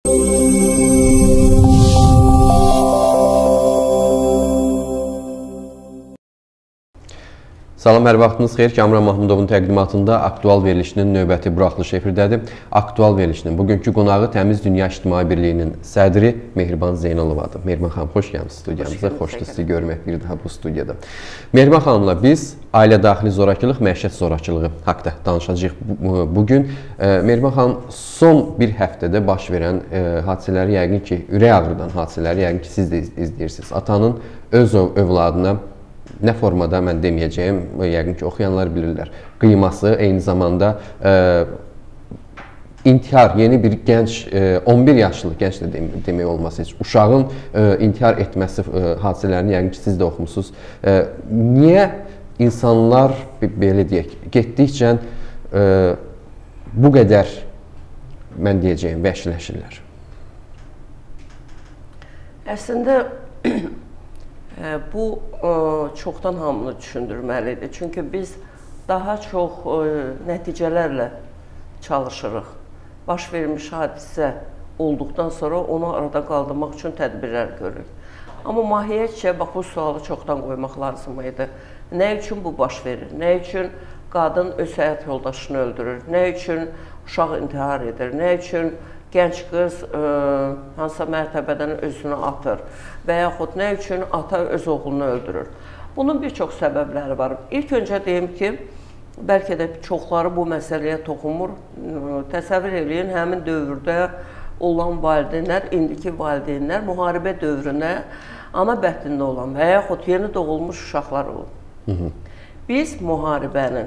Salam, hər vaxtınız xeyir. Kamran Mahmudovun təqdimatında Aktual verilişinin növbəti buraxılışı efirdədir. Aktual verilişinin bugünkü qonağı Təmiz Dünya İctimai Birliyinin sədri Mehriban Zeynalovadır. Mehriban xanım, xoş gəlmişsiniz studiyamıza. Xoşdur sizi görmək bir daha bu studiyada. Mehriban xanımla biz ailə daxili zorakılıq, məişət zorakılığı haqda danışacağıq bugün. Mehriban xanım, son bir həftədə baş verən hadisələri yəqin ki, ürək ağrıdan hadisələri yəqin ki, siz də izləyirsiniz. Atanın öz övladına nə formada mən deməyəcəyim, yəqin ki, oxuyanlar bilirlər. Qıyması, eyni zamanda intihar, yeni bir gənc, 11 yaşlı gənc də demək olmaz heç, uşağın intihar etməsi hadisələrini yəqin ki, siz də oxumusunuz. Niyə insanlar, belə deyək, getdikcə bu qədər, mən deyəcəyim, vəhşiləşirlər? Əslində, bu çoxdan hamını düşündürməlidir. Çünki biz daha çox nəticələrlə çalışırıq. Baş vermiş hadisə olduqdan sonra onu aradan qaldırmaq üçün tədbirlər görürük. Amma mahiyyətcə bu sualı çoxdan qoymaq lazım idi. Nə üçün bu baş verir? Nə üçün qadın öz həyat yoldaşını öldürür? Nə üçün uşaq intihar edir? Nə üçün gənc qız hansısa mərtəbədən özünü atır və yaxud nə üçün ata öz oğlunu öldürür. Bunun bir çox səbəbləri var. İlk öncə deyim ki, bəlkə də çoxları bu məsələyə toxunmur. Təsəvvür eləyin, həmin dövrdə olan valideynlər, indiki valideynlər müharibə dövrünə ana bətnində olan və yaxud yeni doğulmuş uşaqlar olur. Biz müharibənin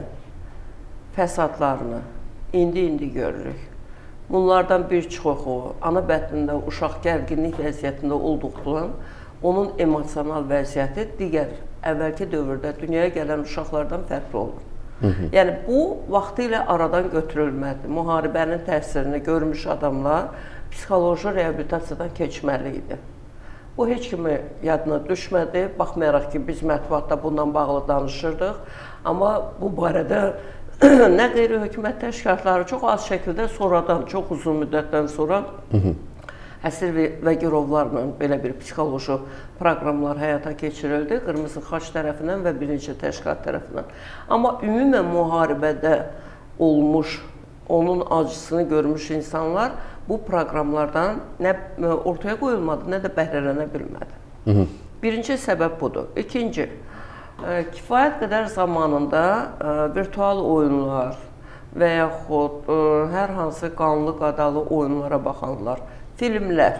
fəsadlarını indi görürük. Bunlardan bir çoxu ana bətnində uşaq gərginlik vəziyyətində olduqdan onun emosional vəziyyəti digər əvvəlki dövrdə dünyaya gələn uşaqlardan fərqli olur. Yəni, bu vaxtı ilə aradan götürülməlidir. Müharibənin təsirini görmüş adamlar psixoloji reabilitasiyadan keçməli idi. Bu, heç kimi yadına düşmədi. Baxmayaraq ki, biz mətbuatda bundan bağlı danışırdıq. Amma bu barədə nə qeyri-hökumət təşkilatları çox az şəkildə sonradan, çox uzun müddətdən sonra əsir və girovlarla belə bir psixoloji proqramlar həyata keçirildi. Qırmızı Xaç tərəfindən və birinci təşkilat tərəfindən. Amma ümumən müharibədə olmuş, onun acısını görmüş insanlar bu proqramlardan nə ortaya qoyulmadı, nə də bəhrələnə bilmədi. Birinci səbəb budur. İkinci, kifayət qədər zamanında virtual oyunlar və yaxud hər hansı qanlı qadalı oyunlara baxanlar, filmlər,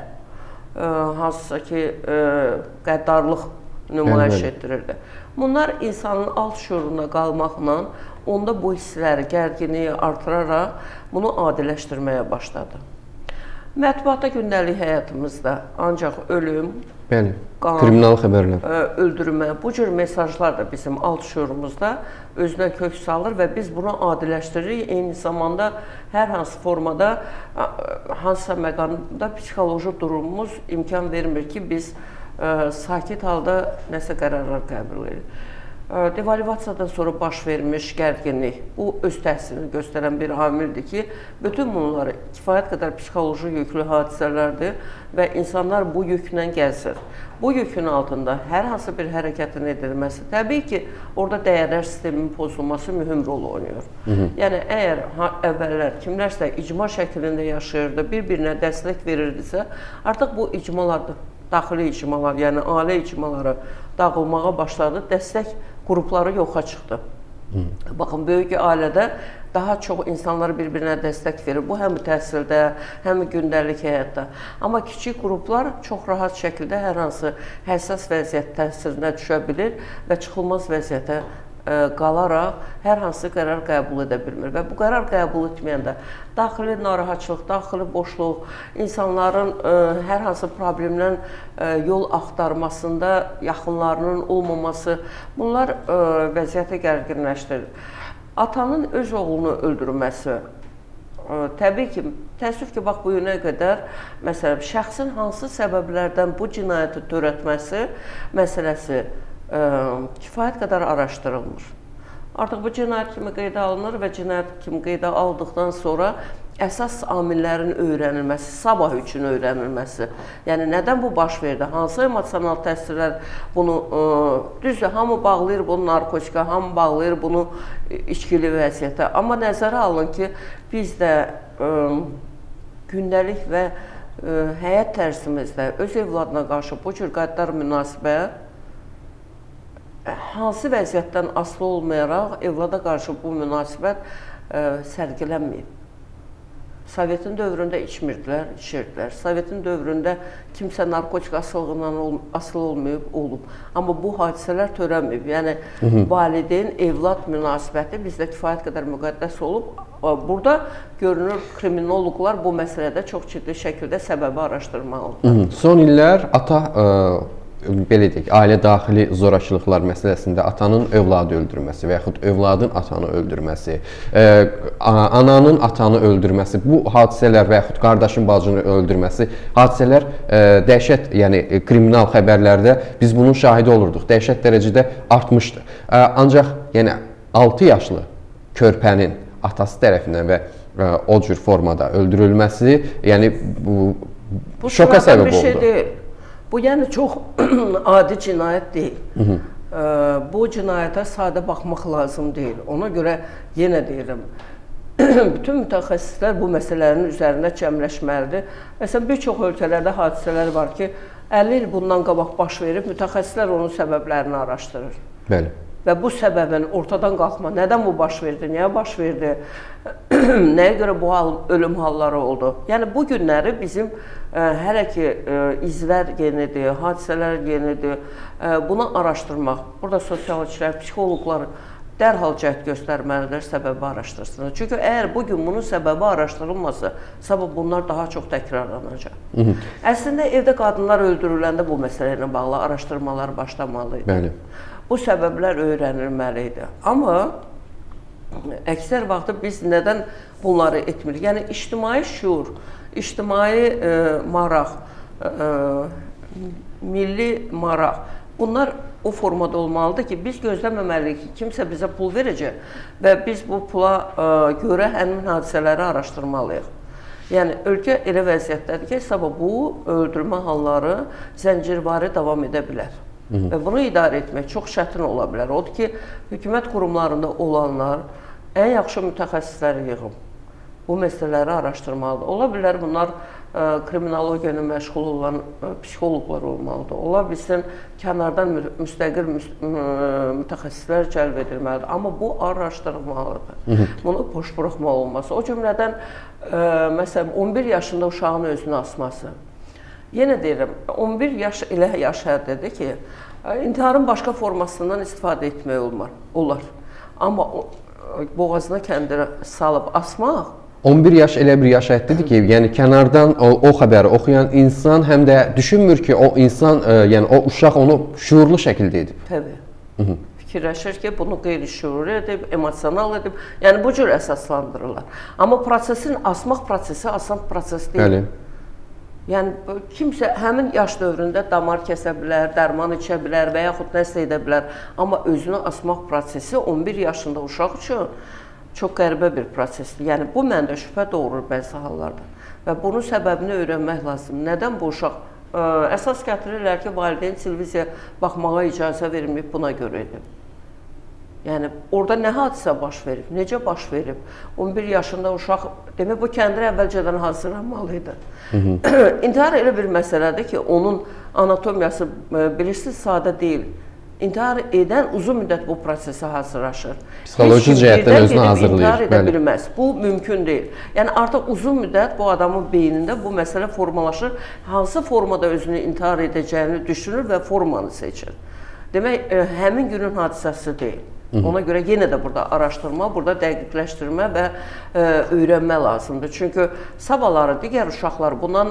hansısa ki, qəddarlıq nümayiş etdirirdi. Bunlar insanın alt şuuruna qalmaqla onda bu hissləri, gərginliyi artıraraq bunu adiləşdirməyə başladı. Mətbuatda gündəlik həyatımızda ancaq ölüm, kriminal xəbərlər, öldürmə, bu cür mesajlar da bizim alt şuurumuzda özünə kök salır və biz bunu adiləşdiririk. Eyni zamanda hər hansı formada, hansısa məqamda psixoloji durumumuz imkan vermir ki, biz sakit halda nəsə qərarlar qəbul edirik. Devalivasiyadan sonra baş vermiş gərginlik, bu öz təsirini göstərən bir amildir ki, bütün bunları kifayət qədər psixoloji yüklü hadisələrdir və insanlar bu yüklə gəzir. Bu yükün altında hər hansı bir hərəkətin edilməsi, təbii ki, orada dəyərlər sisteminin pozulması mühüm rol oynayır. Yəni, əgər əvvəllər kimlərsə icma şəklində yaşayırdı, bir-birinə dəstək verirdisə, artıq bu icmalardır. Daxili icmalar, yəni ailə icmaları dağılmağa başladı, dəstək qrupları yoxa çıxdı. Baxın, böyük ailədə daha çox insanlar bir-birinə dəstək verir. Bu, həm təhsildə, həm gündəlik həyatda. Amma kiçik qruplar çox rahat şəkildə hər hansı həssas vəziyyət təsirinə düşə bilir və çıxılmaz vəziyyətə qalaraq hər hansı qərar qəbul edə bilmir. Və bu qərar qəbul etməyəndə daxili narahatçılıq, daxili boşluq, insanların hər hansı problemdən yol axtarmasında yaxınlarının olmaması, bunlar vəziyyəti gərginləşdirir. Atanın öz oğlunu öldürməsi, təbii ki, təəssüf ki, bax, bu günə qədər, məsələn, şəxsin hansı səbəblərdən bu cinayəti törətməsi məsələsi kifayət qədər araşdırılmır. Artıq bu cinayət kimi qeydə alınır və cinayət kimi qeydə aldıqdan sonra əsas amillərin öyrənilməsi, sabah üçün öyrənilməsi. Yəni, nədən bu baş verdi? Hansı emosional təsirlər bunu, düzdür, hamı bağlayır bunu narkotika, hamı bağlayır bunu içkili vəziyyətə. Amma nəzərə alın ki, biz də gündəlik və həyat tərsimizdə öz evladına qarşı bu cür qəddar münasibət hansı vəziyyətdən asılı olmayaraq evlada qarşı bu münasibət sərgilənməyib. Sovetin dövründə içmirdilər, içirdilər. Sovetin dövründə kimsə narkotik asılığından asılı olmayıb, olub. Amma bu hadisələr törənməyib. Yəni, valideyn, evlad münasibəti bizdə kifayət qədər müqəddəs olub. Burada görünür, kriminoloqlar bu məsələdə çox ciddi şəkildə səbəbi araşdırmalıdır. Son illər ata belə deyək, ailə daxili zorakılıqlar məsələsində atanın övladı öldürməsi və yaxud övladın atanı öldürməsi, ananın atanı öldürməsi, bu hadisələr və yaxud qardaşın bacını öldürməsi, hadisələr dəhşət, yəni kriminal xəbərlərdə biz bunun şahidi olurduq, dəhşət dərəcədə artmışdı. Ancaq yəni 6 yaşlı körpənin atası tərəfindən və o cür formada öldürülməsi, yəni bu şoka səbəb oldu. Bu, yəni, çox adi cinayət deyil. Bu cinayətə sadə baxmaq lazım deyil. Ona görə yenə deyirəm, bütün mütəxəssislər bu məsələlərin üzərində cəmləşməlidir. Məsələn, bir çox ölkələrdə hadisələr var ki, 50 il bundan qabaq baş verib, mütəxəssislər onun səbəblərini araşdırır. Bəli. Və bu səbəbin ortadan qalxma, nədən bu baş verdi, niyə baş verdi, nəyə görə bu ölüm halları oldu. Yəni, bu günləri bizim hələ ki izlər yenidir, hadisələr yenidir, bunu araşdırmaq. Burada sosialçılar, psixoloqlar dərhal cəhd göstərməlidir, səbəbi araşdırsınlar. Çünki əgər bugün bunun səbəbi araşdırılmasa, sabah bunlar daha çox təkrarlanacaq. Əslində, evdə qadınlar öldürüləndə bu məsələ ilə bağlı araşdırmalar başlamalıydı. Bəli. Bu səbəblər öyrənilməli idi. Amma əksər vaxtı biz nədən bunları etmirik? Yəni, ictimai şuur, ictimai maraq, milli maraq, bunlar o formada olmalıdır ki, biz gözləməməliyik ki, kimsə bizə pul verəcək və biz bu pula görə həmin hadisələri araşdırmalıyıq. Yəni, ölkə elə vəziyyətdədir ki, sabah bu öldürmə halları zəncirvari davam edə bilər. Və bunu idarə etmək çox çətin ola bilər. Odur ki, hökumət qurumlarında olanlar ən yaxşı mütəxəssisləri yığıb bu məsələləri araşdırmalıdır. Ola bilər bunlar kriminologiya ilə məşğul olan psixoloqlar olmalıdır. Ola bilsin, kənardan müstəqil mütəxəssislər cəlb edilməlidir. Amma bu araşdırılmalıdır. Bunu boş buraxmaq olmaz. O cümlədən, məsələn, 11 yaşında uşağın özünü asması. Yenə deyirəm, 11 yaş elə yaş həddidir ki, intiharın başqa formasından istifadə etmək olar. Amma boğazına kəndir salıb asmaq... 11 yaş elə bir yaş həddidir ki, yəni kənardan o xəbəri oxuyan insan həm də düşünmür ki, o insan, yəni o uşaq onu şuurlu şəkildə edib. Təbii. Fikirləşir ki, bunu qeyri-şuuri edib, emosional edib, yəni bu cür əsaslandırırlar. Amma prosesin, asmaq prosesi asan proses deyil. Bəli. Yəni, kimsə həmin yaş dövründə damar kəsə bilər, dərman içə bilər və yaxud nəsə edə bilər. Amma özünü asmaq prosesi 11 yaşında uşaq üçün çox qəribə bir prosesdir. Yəni, bu məndə şübhə doğurur bəzi hallarda. Və bunun səbəbini öyrənmək lazım. Nədən bu uşaq? Əsas gətirirlər ki, valideyn televiziya baxmağa icazə verməyib, buna görə edib. Yəni, orada nə hadisə baş verib, necə baş verib? 11 yaşında uşaq, demək, bu kəndir əvvəlcədən hazırlanmalıydı. İntihar elə bir məsələdir ki, onun anatomiyası, bilirsiniz, sadə deyil. İntihar edən uzun müddət bu prosesi hazırlaşır. Psixoloji cəhətdən özünü hazırlayır. İntihar edə bilməz. Bu mümkün deyil. Yəni, artıq uzun müddət bu adamın beynində bu məsələ formalaşır. Hansı formada özünü intihar edəcəyini düşünür və formanı seçir. Demək, həmin günün hadisəsi deyil. Ona görə yenə də burada araşdırma, burada dəqiqləşdirmə və öyrənmə lazımdır. Çünki sabahları digər uşaqlar bundan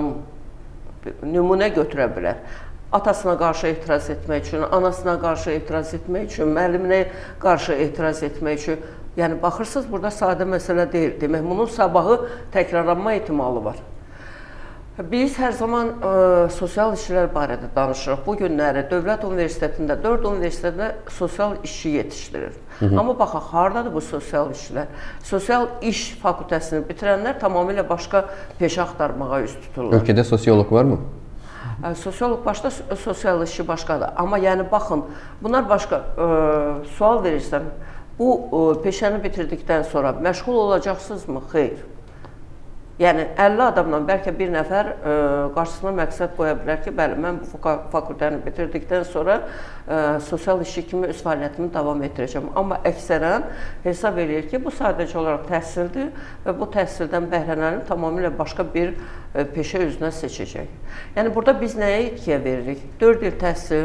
nümunə götürə bilər. Atasına qarşı etiraz etmək üçün, anasına qarşı etiraz etmək üçün, müəlliminə qarşı etiraz etmək üçün. Yəni, baxırsınız, burada sadə məsələ deyil. Demək, bunun sabahı təkrarlanma ehtimalı var. Biz hər zaman sosial işçilər barədə danışırıq. Bu günləri Dövlət Universitetində, 4 universitetdə sosial işçi yetişdirir. Amma baxaq, haradadır bu sosial işçilər? Sosial iş fakültəsini bitirənlər tamamilə başqa peşə axtarmağa üst tuturlar. Ölkədə sosioloq varmı? Sosioloq başqa, sosial işçi başqadır. Amma yəni baxın, bunlar başqa. Sual verirsən, bu peşəni bitirdikdən sonra məşğul olacaqsınızmı? Xeyr. Yəni 50 adamdan bəlkə bir nəfər qarşısına məqsəd qoya bilər ki, bəli, mən bu fakültəni bitirdikdən sonra sosial işçi kimi öz fəaliyyətimi davam etdirəcəm. Amma əksərən hesab edir ki, bu sadəcə olaraq təhsildir və bu təhsildən bəhrələnib tamamilə başqa bir peşə özünə seçəcək. Yəni burada biz nəyə itkiyə veririk? 4 il təhsil,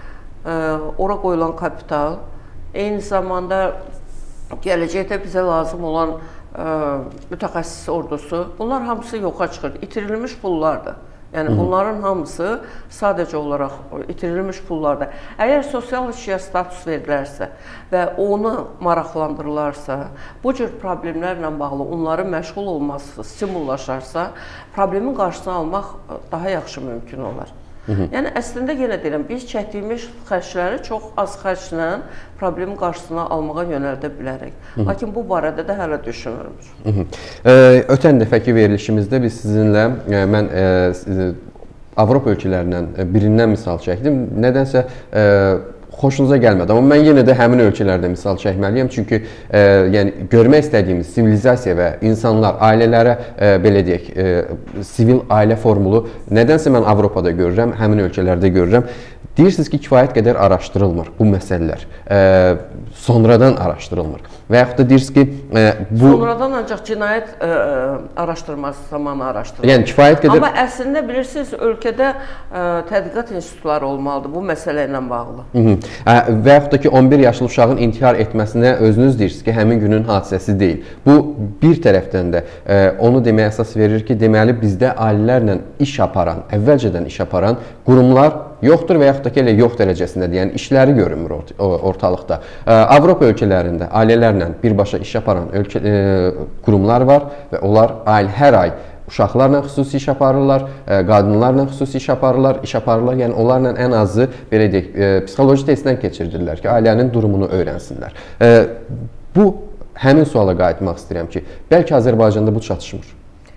ora qoyulan kapital, eyni zamanda gələcəkdə bizə lazım olan mütəxəssis ordusu, bunlar hamısı yoxa çıxır, itirilmiş pullardır. Yəni bunların hamısı sadəcə olaraq itirilmiş pullardır. Əgər sosial işçiyə status verilərsə və onu maraqlandırılarsa, bu cür problemlərlə bağlı onların məşğul olması stimullaşarsa, problemin qarşısını almaq daha yaxşı mümkün olar. Yəni əslində yenə deyirəm, biz çəkdiyimiz xərcləri çox az xərclə problemin qarşısına almağa yönəldə bilərik. Lakin bu barədə də hələ düşünürük. Ötən dəfəki verilişimizdə biz sizinlə, mən Avropa ölkələrindən birindən misal çəkdim. Nədənsə xoşunuza gəlmədi. Amma mən yenə də həmin ölkələrdə misal çəkməliyəm. Çünki yəni görmək istədiyimiz sivilizasiya və insanlar, ailələrə belə deyək, sivil ailə formulu nədənsə mən Avropada görürəm, həmin ölkələrdə görürəm. Deyirsiniz ki, kifayət qədər araşdırılmır bu məsələlər. Sonradan araşdırılmır. Və yaxud da deyirsiniz ki, bu... Sonradan ancaq cinayət araşdırması zamanı araşdırılır. Yəni kifayət qədər... Amma əslində bilirsiniz, ölkədə tədqiqat institutları olmalıdır bu məsələ ilə bağlı. Və yaxud da ki, 11 yaşlı uşağın intihar etməsinə özünüz deyirsiniz ki, həmin günün hadisəsi deyil. Bu, bir tərəfdən də onu deməyə əsas verir ki, deməli bizdə ailələrlə iş aparan, əvvəlcədən iş aparan qurumlar yoxdur və yaxud da ki, elə yox dərəcəsindədir. Yəni, işləri görünmür ortalıqda. Avropa ölkələrində ailələrlə birbaşa iş aparan qurumlar var və onlar hər ay uşaqlarla xüsusi iş aparırlar, qadınlarla xüsusi iş aparırlar, yəni onlarla ən azı, belə deyək, psixoloji testdən keçirdirlər ki, ailənin durumunu öyrənsinlər. Bu, həmin suala qayıtmaq istəyirəm ki, bəlkə Azərbaycanda bu çatışmır.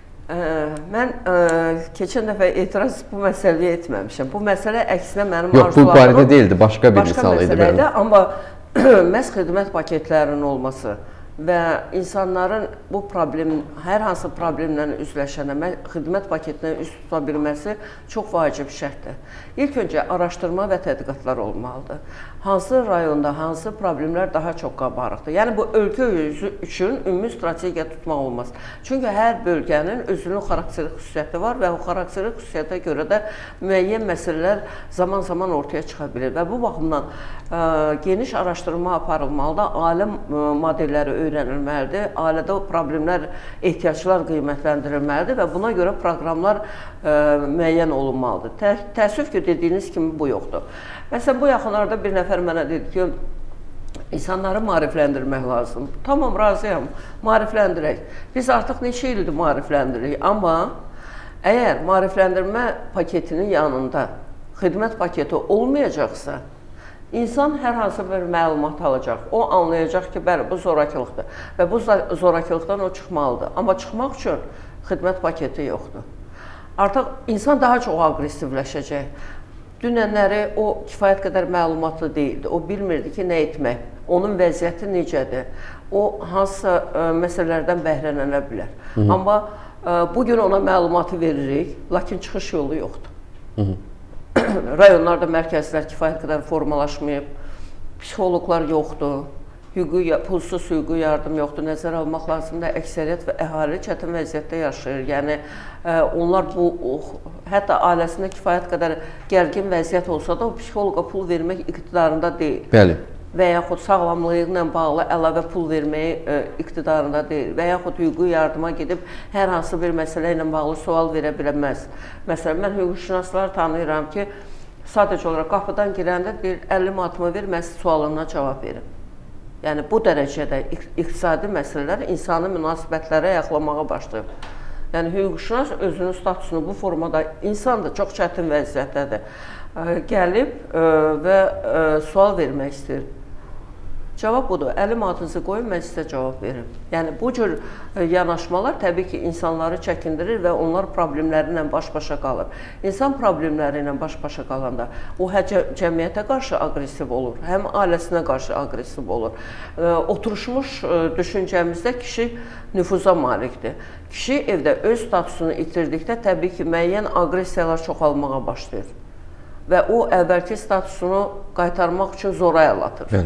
Mən keçən dəfə etiraz bu məsələyə etməmişəm. Bu məsələ əksinə mənim arzularım... Yox, bu barədə deyildi, başqa bir misal idi. Başqa məsələ idi, amma məhz xidmət paketlərinin olması və insanların bu problemin, hər hansı problemlə üzləşənə xidmət paketinə üst tuta bilməsi çox vacib şərtdir. İlk öncə araşdırma və tədqiqatlar olmalıdır. Hansı rayonda, hansı problemlər daha çox qabarıqdır? Yəni, bu ölkə üçün ümumi strategiya tutmaq olmaz. Çünki hər bölgənin özünün xarakterik xüsusiyyəti var və o xarakterik xüsusiyyətə görə də müəyyən məsələlər zaman-zaman ortaya çıxa bilir. Və bu baxımdan geniş araşdırma aparılmalıdır, ailə modelləri öyrənilməlidir, ailədə o problemlər, ehtiyaclar qiymətləndirilməlidir və buna görə proqramlar müəyyən olunmalıdır. Təəssüf ki, dediyiniz kimi bu yoxdur. Məsələn, bu yaxınlarda bir nəfər mənə dedi ki, insanları maarifləndirmək lazımdır. Tamam, razıyam, maarifləndirək. Biz artıq neçə ildir maarifləndiririk, amma əgər maarifləndirmə paketinin yanında xidmət paketi olmayacaqsa, İnsan hər hansı bir məlumat alacaq, o anlayacaq ki, bəli, bu zorakılıqdır və bu zorakılıqdan o çıxmalıdır. Amma çıxmaq üçün xidmət paketi yoxdur. Artıq insan daha çox aqressivləşəcək. Dünənləri o kifayət qədər məlumatlı deyildi, o bilmirdi ki, nə etmək, onun vəziyyəti necədir, o hansısa məsələlərdən bəhrələnə bilər. Amma bugün ona məlumatı veririk, lakin çıxış yolu yoxdur. Rayonlarda mərkəzlər kifayət qədər formalaşmayıb, psixoloqlar yoxdur, pulsuz hüquqi yardım yoxdur, nəzərə almaq lazımdır, əksəriyyət və əhali çətin vəziyyətdə yaşayır. Yəni, onlar bu, hətta ailəsində kifayət qədər gərgin vəziyyət olsa da, o psixoloqa pul vermək iqtidarında deyil. Bəli. Və yaxud sağlamlığı ilə bağlı əlavə pul verməyi iqtidarında deyil və yaxud hüquqi yardıma gedib hər hansı bir məsələ ilə bağlı sual verə bilməz. Məsələn, mən hüquqşünaslar tanıyıram ki, sadəcə olaraq qapıdan girəndə deyir, 50 manatımı ver, mən sualına cavab verim. Yəni, bu dərəcədə iqtisadi məsələlər insani münasibətlərə yaxlamağa başlayıb. Yəni hüquqşünas özünün statusunu bu formada, insan da çox çətin vəziyyətdədir, gəlib və sual vermək istəyir. Cavab budur, əlim adınızı qoyun, mən sizə cavab verim. Yəni, bu cür yanaşmalar təbii ki, insanları çəkindirir və onlar problemləri ilə baş-başa qalır. İnsan problemləri ilə baş-başa qalanda o cəmiyyətə qarşı aqressiv olur, həm ailəsinə qarşı aqressiv olur. Oturuşmuş düşüncəmizdə kişi nüfuza malikdir. Kişi evdə öz statusunu itirdikdə təbii ki, müəyyən aqressiyalar çoxalmağa başlayır və o əvvəlki statusunu qaytarmaq üçün zora əl atır.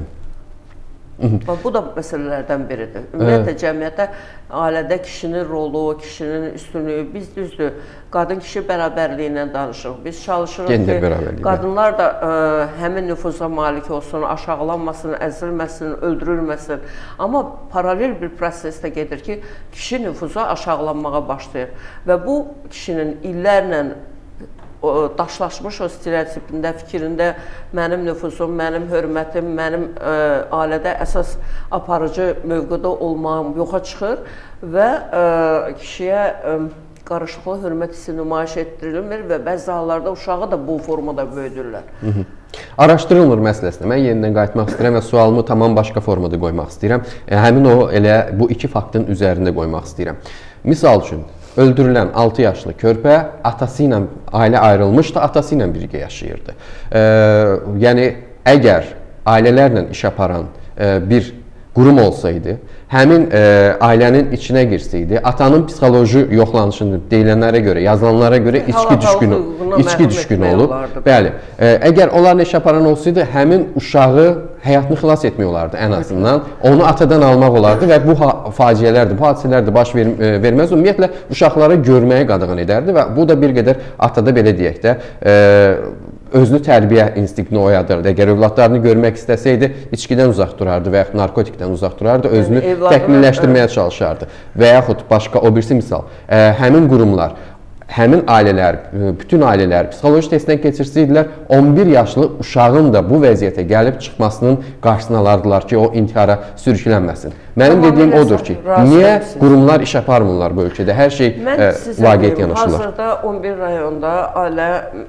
Bu da məsələlərdən biridir. Ümumiyyətlə, cəmiyyətə, ailədə kişinin rolu, kişinin üstünlüyü, biz düzdür, qadın-kişi bərabərliyi ilə danışırıq. Biz çalışırıq ki, qadınlar da həmin nüfuza malik olsun, aşağılanmasın, əzilməsin, öldürülməsin. Amma paralel bir prosesdə gedir ki, kişi nüfuza aşağılanmağa başlayır. Və bu kişinin illərlə daşlaşmış o stereotipində, fikrində mənim nüfuzum, mənim hörmətim, mənim ailədə əsas aparıcı mövqedə olmağım yoxa çıxır və kişiyə qarışıqlı hörmət hissi nümayiş etdirilmir və bəzi hallarda uşağı da bu formada böyüdürlər. Araşdırılmır məsələsinə. Mən yenidən qayıtmaq istəyirəm və sualımı tamam başqa formada qoymaq istəyirəm. Həmin o elə bu iki faktın üzərində qoymaq istəyirəm. Misal üçün, öldürülən 6 yaşlı körpə atası ilə, ailə ayrılmışdı, atası ilə birgə yaşayırdı. Yəni, əgər ailələrlə iş aparan bir qurum olsaydı, həmin ailənin içinə girsəydi, atanın psixoloji yoxlanışını deyilənlərə görə, yazılanlara görə içki düşkünü olub. Bəli, əgər onlarla iş aparan olsaydı, həmin uşağı həyatını xilas etmək olardı ən azından. Onu atadan almaq olardı və bu faciələrdir, bu hadisələr də baş verməz. Ümumiyyətlə, uşaqları görməyə qadağan edərdi və bu da bir qədər atada belə deyək də, özünü tərbiyə instinktinə oyadırdı. Əgər övladlarını görmək istəsəydi, içkidən uzaq durardı və yaxud narkotikdən uzaq durardı, özünü təkmilləşdirməyə çalışardı. Və yaxud başqa o birisi misal, həmin qurumlar, həmin ailələr, bütün ailələr psixoloji testdən keçirsəydilər, 11 yaşlı uşağın da bu vəziyyətə gəlib çıxmasının qarşısını alardılar ki, o intihara sürüklənməsin. Mənim dediyim odur ki, niyə qurumlar iş aparmırlar bu ölkədə? Hər şey vaqiət yanaşırlar. Hazırda 11 rayonda ailə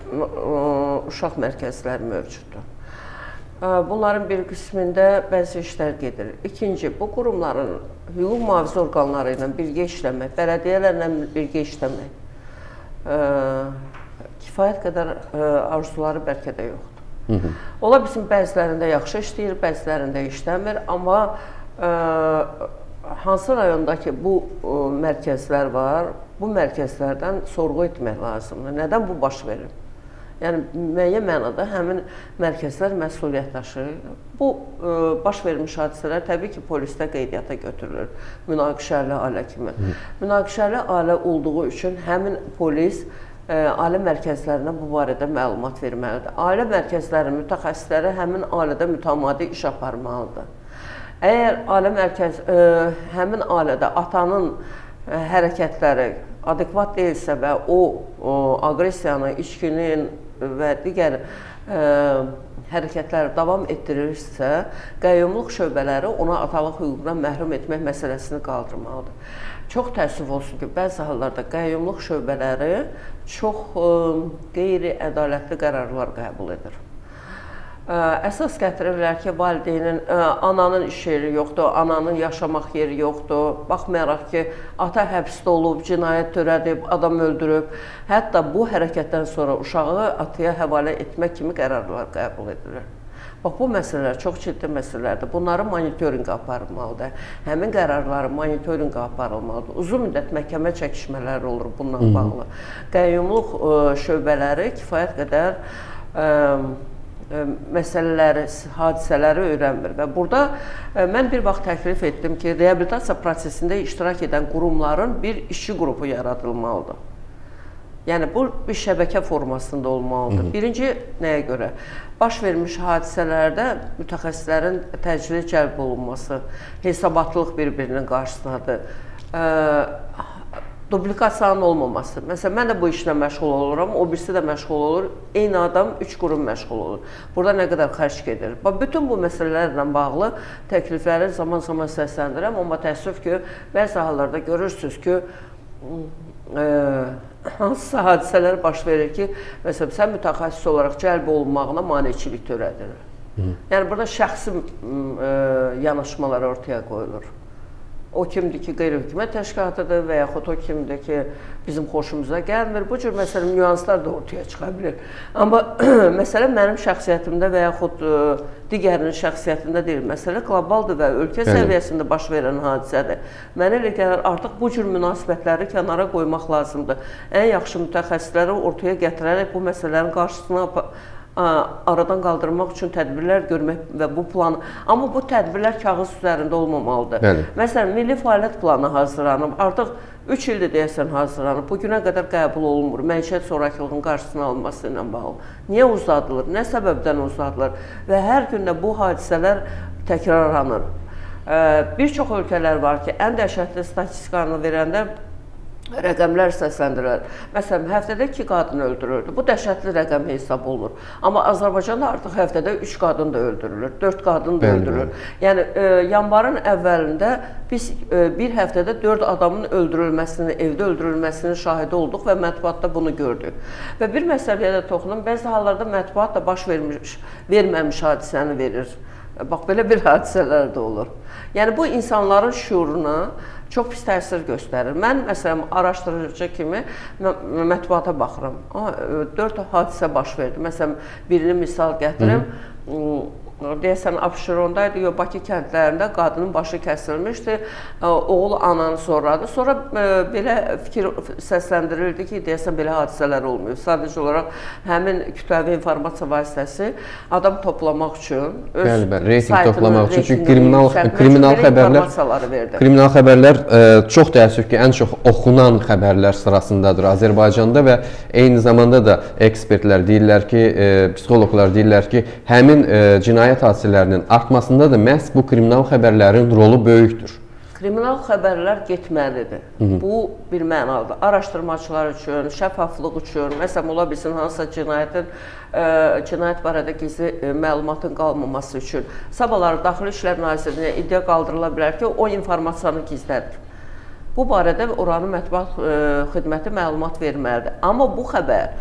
uşaq mərkəzləri mövcuddur. Bunların bir qismində bəzi işlər gedir. İkinci, bu qurumların hüquq mühafizə orqanları ilə birgə işləmək, bələdiyyələrlə birgə işləmək kifayət qədər arzuları bəlkə də yoxdur. Ola bilsin, bəzilərində yaxşı işləyir, bəzilərində işləmir, amma hansı rayondakı bu mərkəzlər var, bu mərkəzlərdən sorğu etmək lazımdır. Nədən bu baş verir? Yəni, müəyyən mənada həmin mərkəzlər məsuliyyət daşıyır. Bu, baş vermiş hadisələr təbii ki, polisdə qeydiyyata götürülür, münaqişəli ailə kimi. Münaqişəli ailə olduğu üçün həmin polis ailə mərkəzlərinə bu barədə məlumat verməlidir. Ailə mərkəzlərinin mütəxəssisləri həmin ailədə mütəmadi iş aparmalıdır. Əgər həmin ailədə atanın hərəkətləri adekvat deyilsə və o aqressiyanı, içkinin və digər hərəkətləri davam etdirirsə, qəyyumluq şöbələri ona atalıq hüququndan məhrum etmək məsələsini qaldırmalıdır. Çox təəssüf olsun ki, bəzi hallarda qəyyumluq şöbələri çox qeyri-ədalətli qərarlar qəbul edir. Əsas gətirirlər ki, valideynin, ananın iş yeri yoxdur, ananın yaşamaq yeri yoxdur, baxmayaraq ki, ata həbsdə olub, cinayət törədib, adam öldürüb, hətta bu hərəkətdən sonra uşağı ataya həvalə etmək kimi qərarlar qəbul edilir. Bax, bu məsələlər çox ciddi məsələlərdir. Bunları monitorinqə aparılmalıdır. Həmin qərarları monitorinqə aparılmalıdır. Uzun müddət məhkəmə çəkişmələri olur bununla bağlı. Qəyyumluq şöbələri kifayət qədər məsələləri, hadisələri öyrənmir və burada mən bir vaxt təklif etdim ki, reabilitasiya prosesində iştirak edən qurumların bir işçi qrupu yaradılmalıdır. Yəni, bu bir şəbəkə formasında olmalıdır. Birinci, nəyə görə? Baş vermiş hadisələrdə mütəxəssislərin təcili cəlb olunması, hesabatlıq bir-birinin qarşısındadır. Duplikasiyanın olmaması. Məsələn, mən də bu işlə məşğul oluram, o birisi də məşğul olur, eyni adam 3 qurum məşğul olur. Burada nə qədər xərc gedir? Bütün bu məsələlərlə bağlı təklifləri zaman-zaman səsləndirəm, amma təəssüf ki, bəzi hallarda görürsünüz ki, hansısa hadisələr baş verir ki, məsələn, sən mütəxəssis olaraq cəlb olunmağına maneçilik törədir. Yəni, burada şəxsi yanaşmalar ortaya qoyulur. O kimdir ki, qeyri-hökumət təşkilatıdır və yaxud o kimdir ki, bizim xoşumuza gəlmir. Bu cür, məsələn, nüanslar da ortaya çıxa bilir. Amma məsələ mənim şəxsiyyətimdə və yaxud digərinin şəxsiyyətində deyil. Məsələ qlobaldır və ölkə səviyyəsində baş verən hadisədir. Mənə elə gəlir, artıq bu cür münasibətləri kənara qoymaq lazımdır. Ən yaxşı mütəxəssisləri ortaya gətirərək bu məsələlərin qarşısına aradan qaldırmaq üçün tədbirlər görmək və bu planı. Amma bu tədbirlər kağız üzərində olmamalıdır. Məsələn, milli fəaliyyət planı hazırlanıb. Artıq 3 ildir deyəsən hazırlanıb. Bugünə qədər qəbul olunmur. Məişət zorakılığın qarşısının alınması ilə bağlı. Niyə uzadılır? Nə səbəbdən uzadılır? Və hər gündə bu hadisələr təkrarlanır. Bir çox ölkələr var ki, ən dəhşətli statistikanı verəndə rəqəmlər səsləndirilər. Məsələn, həftədə 2 qadın öldürüldü. Bu dəhşətli rəqəm hesab olunur. Amma Azərbaycanda artıq həftədə 3 qadın da öldürülür, 4 qadın da öldürülür. Yəni, yanvarın əvvəlində biz bir həftədə 4 adamın öldürülməsini, evdə öldürülməsinin şahidi olduq və mətbuatda bunu gördük. Və bir məsələyə də toxunum, bəzi hallarda mətbuat da baş verməmiş hadisəni verir. Bax, belə bir hadisələr də olur. Yəni, bu insanların şuuruna çox pis təsir göstərir. Mən, məsələn, araşdırıcı kimi mətbuata baxıram. 4 hadisə baş verdi. Məsələn, birini misal gətirim. Deyəsən, Abşerondaydı, Bakı kəndlərində qadının başı kəsilmişdi, oğul ananı sorradı. Sonra belə fikir səsləndirildi ki, deyəsən, belə hadisələr olmuyor. Sadəcə olaraq həmin kütləvi informasiya vasitəsi adam toplamaq üçün, öz saytını, kriminal xəbərlər çox təəssüf ki, ən çox oxunan xəbərlər sırasındadır Azərbaycanda və eyni zamanda da ekspertlər deyirlər ki, psixologlar deyirlər ki, həmin cinayət hadisələrinin artmasında da məhz bu kriminal xəbərlərin rolu böyükdür. Kriminal xəbərlər getməlidir. Bu bir mənalıdır. Araşdırmacılar üçün, şəffaflıq üçün, məsələn, ola bilsin hansısa cinayət barədə gizli məlumatın qalmaması üçün. Sabahları Daxili İşlər Nazirliyinə iddia qaldırıla bilər ki, o informasiyanı gizlədir. Bu barədə oranın mətbuat xidməti məlumat verməlidir. Amma bu xəbər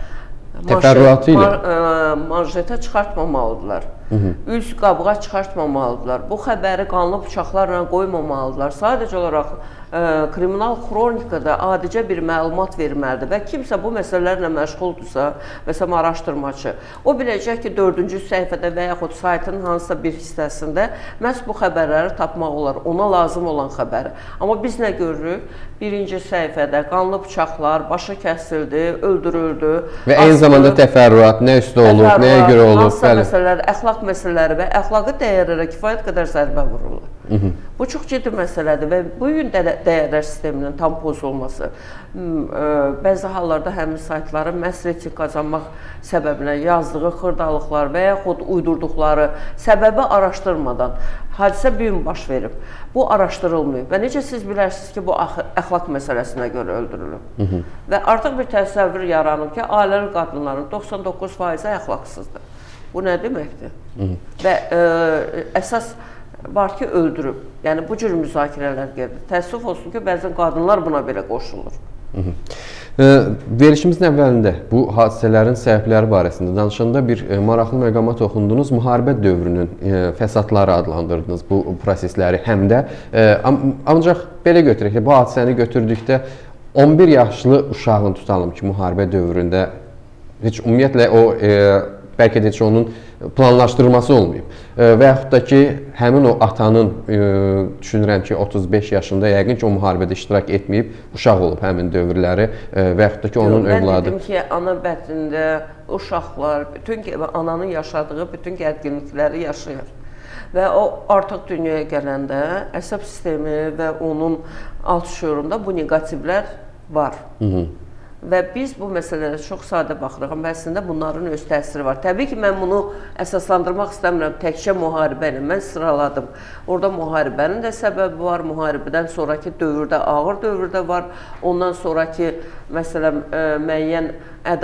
manşetə çıxartmamalıdırlar. Üz qabığa çıxartmamalıdırlar. Bu xəbəri qanlı bıçaqlarla qoymamalıdırlar. Sadəcə olaraq kriminal xronikada adicə bir məlumat verməlidir və kimsə bu məsələlərlə məşğuldursa, məsələn, araşdırmacı, o biləcək ki, 4-cü səhifədə və yaxud saytın hansısa bir hissəsində məhz bu xəbərləri tapmaq olar, ona lazım olan xəbəri. Amma biz nə görürük? 1-ci səhifədə qanlı bıçaqlar, başı kəsildi, öldürüldü. Və eyni zamanda təfərrüat, nə üstə olur, nəyə görə olur? Hansısa məsələlər, əxlaq məsələləri və əxlaqi dəyərlərə kifayət qədər zərbə vurulur. Bu çox ciddi məsələdir və bu gün dəyərlər sisteminin tam pozulması, bəzi hallarda həmin saytların məhz reyting qazanmaq səbəbinə yazdığı xırdalıqlar və yaxud uydurduqları səbəbi araşdırmadan hadisə bir gün baş verib. Bu araşdırılmıyor və necə siz bilərsiniz ki, bu əxlaq məsələsinə görə öldürülür. Və artıq bir təsəvvür yaranıb ki, ailəli qadınların 99%-i əxlaqsızdır. Bu nə deməkdir? Və əsas var ki, öldürüb. Yəni, bu cür müzakirələr gedir. Təəssüf olsun ki, bəzən qadınlar buna belə qoşulur. Verilişimizin əvvəlində bu hadisələrin səbəbləri barəsində danışanda bir maraqlı məqama toxundunuz. Müharibə dövrünün fəsadları adlandırdınız bu prosesləri həm də. Ancaq belə götürək ki, bu hadisəni götürdükdə 11 yaşlı uşağın tutalım ki, müharibə dövründə heç ümumiyyətlə o bəlkə də heç onun planlaşdırılması olmayıb. Və yaxud da ki, həmin o atanın, düşünürəm ki, 35 yaşında yəqin ki, o müharibədə iştirak etməyib, uşaq olub həmin dövrləri və yaxud da ki, onun övladı. Mən dedim ki, ana bətnində uşaqlar, ananın yaşadığı bütün gərginlikləri yaşayır. Və o artıq dünyaya gələndə əsəb sistemi və onun alt şuurunda bu negativlər var. Və biz bu məsələlərə çox sadə baxırıq, amma əslində bunların öz təsiri var. Təbii ki, mən bunu əsaslandırmaq istəmirəm təkcə müharibə ilə. Mən sıraladım. Orada müharibənin də səbəbi var, müharibədən sonraki dövrdə, ağır dövrdə var. Ondan sonraki, məsələn, müəyyən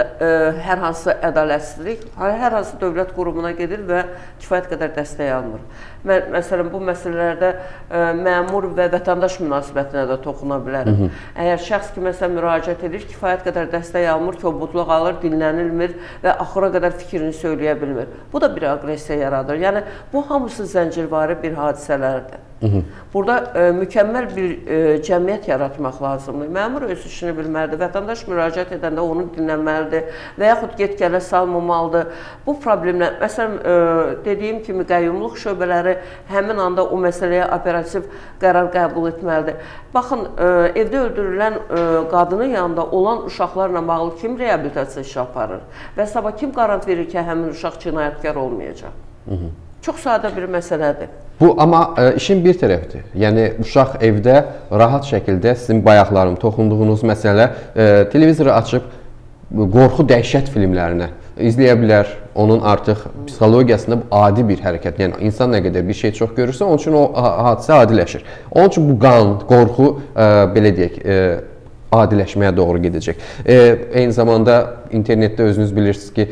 hər hansı ədalətsizlik, hər hansı dövlət qurumuna gedir və kifayət qədər dəstək alınır. Məsələn, bu məsələlərdə məmur və vətəndaş münasibətinə də toxuna bilərim. Əgər şəxs ki, məsələn, müraciət edir, kifayət qədər dəstək almır, kobudluq alır, dinlənilmir və axıra qədər fikrini söyləyə bilmir. Bu da bir aqressiya yaradır. Yəni, bu hamısı zəncirvari bir hadisələrdir. Burada mükəmməl bir cəmiyyət yaratmaq lazımdır. Məmur öz işini bilməlidir, vətəndaş müraciət edəndə onu dinləməlidir və yaxud get-gələ salmamalıdır. Bu problemlər, məsələn, dediyim kimi qəyyumluq şöbələri həmin anda o məsələyə operativ qərar qəbul etməlidir. Baxın, evdə öldürülən qadının yanında olan uşaqlarla bağlı kim reabilitasiya işi aparır və sabah kim qarant verir ki, həmin uşaq cinayətkar olmayacaq? Çox sadə bir məsələdir. Bu, amma işin bir tərəfidir. Yəni, uşaq evdə rahat şəkildə sizin bayaqlarım toxunduğunuz məsələ televizoru açıb qorxu dəhşət filmlərinə izləyə bilər. Onun artıq psixologiyasında bu adi bir hərəkət. Yəni, insan nə qədər bir şey çox görürsə, onun üçün o hadisə adiləşir. Onun üçün bu qan, qorxu, belə deyək, adiləşməyə doğru gedəcək. Eyni zamanda internetdə özünüz bilirsiniz ki,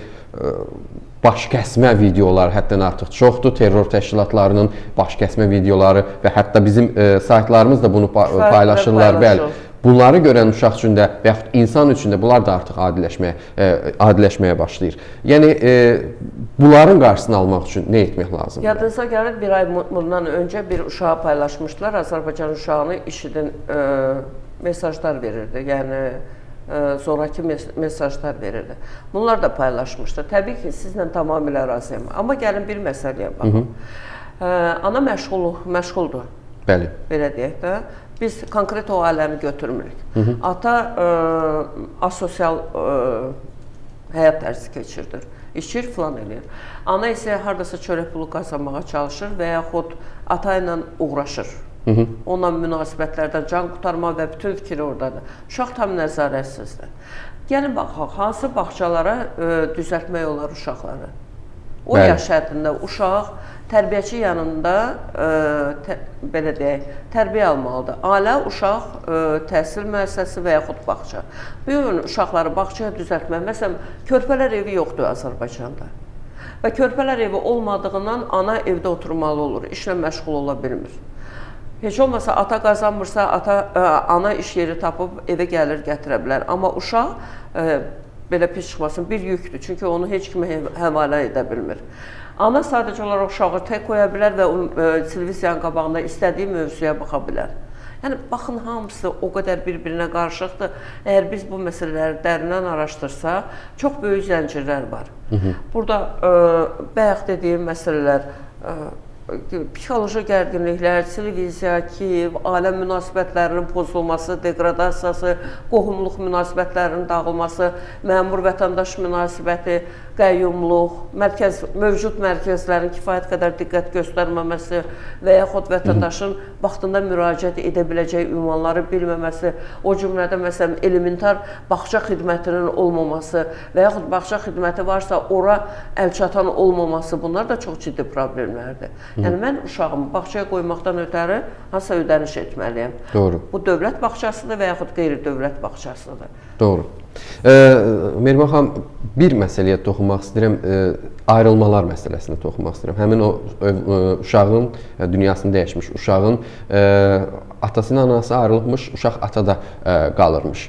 baş kəsmə videoları həddən artıq çoxdur. Terror təşkilatlarının baş kəsmə videoları və hətta bizim saytlarımız da bunu paylaşırlar. Bəli. Bunları görən uşaq üçün də və yaxud insan üçün də bunlar da artıq adiləşməyə başlayır. Yəni, bunların qarşısını almaq üçün nə etmək lazımdır? Yadınıza gəlir, bir ay bundan öncə bir uşağı paylaşmışdılar. Azərbaycan uşağını IŞİD-in mesajlar verirdi. Yəni, sonraki mesajlar verirdi. Bunlar da paylaşmışdı. Təbii ki, sizlə tamamilə razıyam. Amma gəlin bir məsələyə baxın. Ana məşğuldur. Bəli. Belə deyək də. Biz konkret o aləmi götürmürük. Ata asosial həyat tərzi keçirdir. İçir, filan eləyir. Ana isə haradasa çörək pulu qazanmağa çalışır və yaxud ata ilə uğraşır. Onunla münasibətlərdən can qurtarma və bütün fikir oradadır. Uşaq tam nəzarətsizdir. Gəlin baxaq, hansı bağçalara düzəltmək olar uşaqları? O yaş həddində uşaq tərbiyəçi yanında, belə deyək, tərbiyə almalıdır. Ailə, uşaq, təhsil müəssisəsi və yaxud bağça. Bu gün uşaqları bağçaya düzəltmək, məsələn, körpələr evi yoxdur Azərbaycanda. Və körpələr evi olmadığından ana evdə oturmalı olur, işlə məşğul ola bilmir. Heç olmasa ata qazanmırsa, ana iş yeri tapıb evə gəlir, gətirə bilər. Amma uşaq, belə pis çıxmasın, bir yükdür. Çünki onu heç kimə həvalə edə bilmir. Ana sadəcə olaraq uşağı tək qoya bilər və televiziyanın qabağında istədiyi mövzuya baxa bilər. Yəni, baxın, hamısı o qədər bir-birinə qarışıqdır. Əgər biz bu məsələləri dərindən araşdırsaq, çox böyük zəncirlər var. Burada bayaq dediyim məsələlər, psixoloji gərginliklər, televiziya, ailə münasibətlərinin pozulması, degradasiyası, qohumluq münasibətlərinin dağılması, məmur-vətəndaş münasibəti, qəyyumluq, mövcud mərkəzlərin kifayət qədər diqqət göstərməməsi və yaxud vətəndaşın vaxtında müraciət edə biləcəyi ünvanları bilməməsi, o cümlədə məsələn elementar bağça xidmətinin olmaması və yaxud bağça xidməti varsa ora əlçatan olmaması, bunlar da çox ciddi problemlərdir. Yəni, mən uşağımı bağçaya qoymaqdan ötəri hansısa ödəniş etməliyəm. Doğru. Bu dövlət bağçasıdır və yaxud qeyri-dövlət bağçasıdır. Doğru. Mehriban xanım, bir məsələyə toxunmaq istəyirəm, ayrılmalar məsələsinə toxunmaq istəyirəm. Həmin o uşağın, dünyasını dəyişmiş uşağın atası ilə anası ayrılıbmış, uşaq atada qalırmış.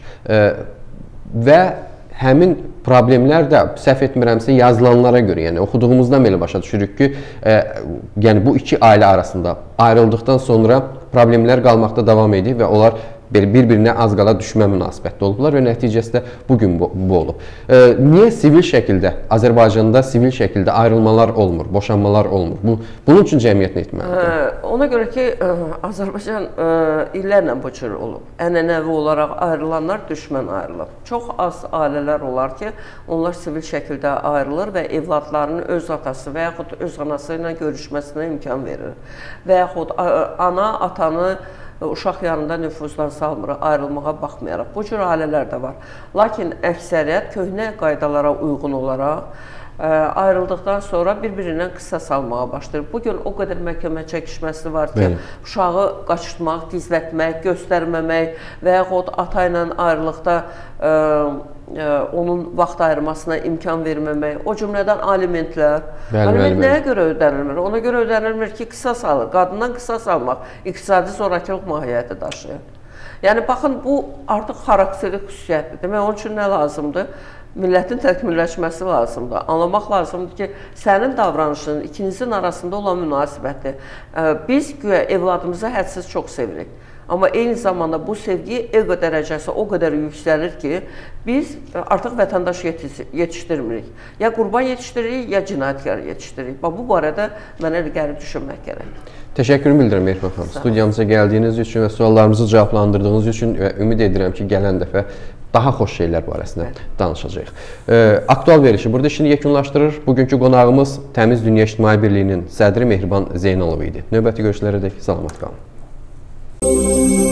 Və həmin problemlər də, səhv etmirəmsə, yazılanlara görə, yəni oxuduğumuzdan belə başa düşürük ki, yəni bu iki ailə arasında ayrıldıqdan sonra problemlər qalmaqda davam edir və onlar bir-birinə az qala düşmə münasibətdə olublar və nəticəsində bugün bu olub. Niyə sivil şəkildə, Azərbaycanda sivil şəkildə ayrılmalar olmur, boşanmalar olmur? Bunun üçün cəmiyyət nə etməlidir? Ona görə ki, Azərbaycan illərlə bu cür olub. Ənənəvi olaraq ayrılanlar düşmən ayrılıb. Çox az ailələr olar ki, onlar sivil şəkildə ayrılır və evladlarının öz atası və yaxud öz anası ilə görüşməsinə imkan verir. Və yaxud ana, atanı uşaq yanında nüfuzdan salmırıq, ayrılmağa baxmayaraq. Bu cür ailələr də var. Lakin əksəriyyət köhnə qaydalara uyğun olaraq ayrıldıqdan sonra bir-birindən qisas almağa başlayır. Bugün o qədər məhkəmə çəkişməsi var ki, uşağı qaçırtmaq, gizlətmək, göstərməmək və yaxud ata ilə ayrılıqda onun vaxt ayırmasına imkan verməmək, o cümlədən alimentlər. Aliment nəyə görə ödənilmir? Ona görə ödənilmir ki, qisas alır. Qadından qisas almaq iqtisadi zorakılıq mahiyyəti daşıyır. Yəni, baxın, bu artıq xarakteri xüsusiyyətdir. Demək, onun üçün nə lazımdır? Millətin təkmilləşməsi lazımdır. Anlamaq lazımdır ki, sənin davranışın, ikinizin arasında olan münasibəti. Biz güya evladımızı hədsiz çox sevirik. Amma eyni zamanda bu sevgi ego dərəcəsi o qədər yüksəlir ki, biz artıq vətəndaş yetişdirmirik. Ya qurban yetişdiririk, ya cinayətkar yetişdiririk. Bu barədə mənə gəri düşünmək gərəkdir. Təşəkkürümü bildirirəm Mehriban xanım. Studiyamıza gəldiyiniz üçün və suallarımızı cavablandırdığınız üçün və ümid edirəm ki, gələn dəfə daha xoş şeylər barəsində danışacağıq. Aktual verilişi burada işini yekunlaşdırır. Bugünkü qonağımız Təmiz Dünya İctimai Birliyinin sədri Mehriban Zeynalov idi. Növbəti görüşlərə dək salamat qalın.